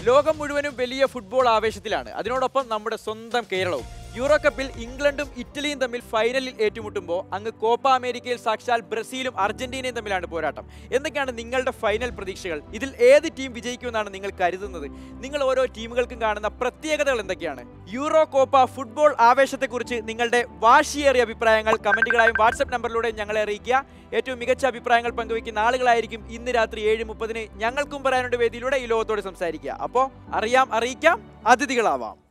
ലോകം മുഴുവനും വലിയ ഫുട്ബോൾ ആവേശത്തിലാണ്. അതിനോടൊപ്പം നമ്മുടെ സ്വന്തം കേരളവും. യൂറോ കപ്പിൽ ഇംഗ്ലണ്ടും ഇറ്റലിയും തമ്മിൽ ഫൈനലിൽ ഏറ്റുമുട്ടുമ്പോൾ അങ്ങ് കോപ്പ അമേരിക്കയിൽ സാക്ഷാൽ ബ്രസീലും അർജന്റീനയും തമ്മിലാണ് പോരാട്ടം. എന്തൊക്കെയാണ് നിങ്ങളുടെ ഫൈനൽ പ്രതീക്ഷകൾ? ഇതിൽ ഏത് ടീം വിജയിക്കുമെന്നാണ് നിങ്ങൾ കരുതുന്നത്? നിങ്ങൾ ഓരോ ടീമുകൾക്കും കാണുന്ന പ്രത്യേകതകൾ എന്തൊക്കെയാണ്? യൂറോ കോപ്പ ഫുട്ബോൾ ആവേശത്തെക്കുറിച്ച് നിങ്ങളുടെ വാശിയേറിയ അഭിപ്രായങ്ങൾ കമന്റുകളായും വാട്സ്ആപ്പ് നമ്പറിലൂടെ ഞങ്ങളെ അറിയിക്കുക. ഏറ്റവും മികച്ച അഭിപ്രായങ്ങൾ പങ്കുവയ്ക്കുന്ന ആളുകളായിരിക്കും ഇന്ന് രാത്രി 7:30 ഞങ്ങൾക്കും പറയാനുണ്ട് വേദിയിലൂടെ ഈ ലോകത്തോട് സംസാരിക്കുക. അപ്പോൾ അറിയാം, അറിയിക്കാം, അതിഥികളാവാം.